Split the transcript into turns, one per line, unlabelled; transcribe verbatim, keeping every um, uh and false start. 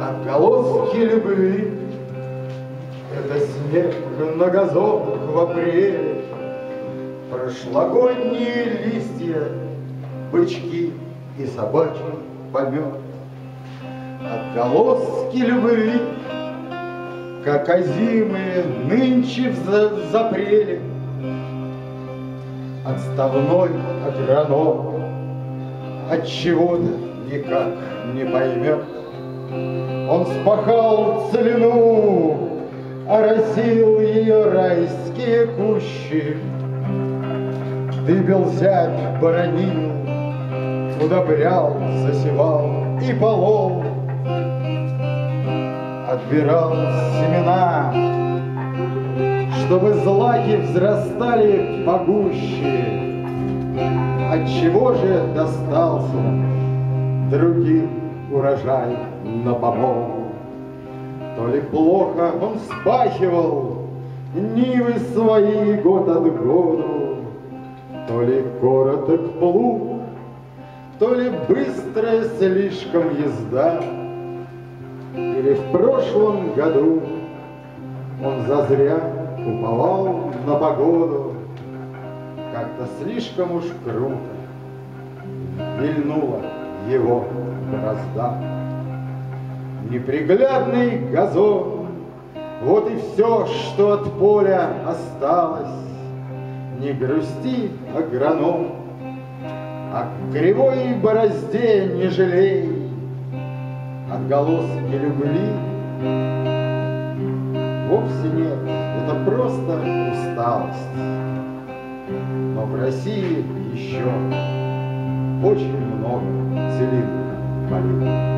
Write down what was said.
Отголоски любви — это снег на газонах в апреле, прошлогодние листья, бычки и собачий помет. Отголоски любви, как озимые нынче в запреле, отставной агроном от чего-то никак не поймет. Он спахал целину, оросил ее райские кущи, дыбил зябь, боронил, удобрял, засевал и полол, отбирал семена, чтобы злаки взрастали погуще. Отчего же достался другим урожай на помол? То ли плохо он вспахивал нивы свои год от году, то ли короток плуг, то ли быстрая слишком езда, или в прошлом году он зазря уповал на погоду. Как-то слишком уж круто вильнула его борозда. Неприглядный газон — вот и все, что от поля осталось. Не грусти, агроном, а к кривой борозде не жалей. Отголоски любви вовсе нет, это просто усталость. Но в России еще очень много целебных болезней.